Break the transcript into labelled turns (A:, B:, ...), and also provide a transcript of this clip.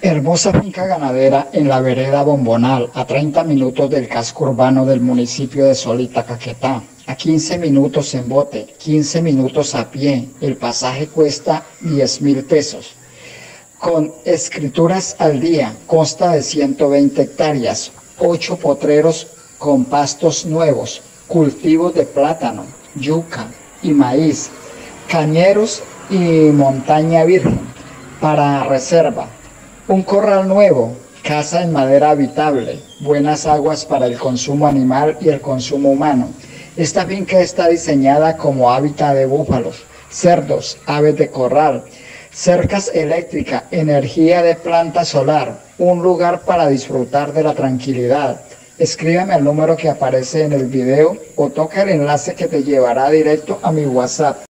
A: Hermosa finca ganadera en la vereda Bombonal, a 30 minutos del casco urbano del municipio de Solita, Caquetá. A 15 minutos en bote, 15 minutos a pie. El pasaje cuesta 10.000 pesos. Con escrituras al día, consta de 120 hectáreas, 8 potreros con pastos nuevos, cultivos de plátano, yuca y maíz, cañeros y montaña virgen para reserva. Un corral nuevo, casa en madera habitable, buenas aguas para el consumo animal y el consumo humano. Esta finca está diseñada como hábitat de búfalos, cerdos, aves de corral, cercas eléctricas, energía de planta solar, un lugar para disfrutar de la tranquilidad. Escríbeme al número que aparece en el video o toca el enlace que te llevará directo a mi WhatsApp.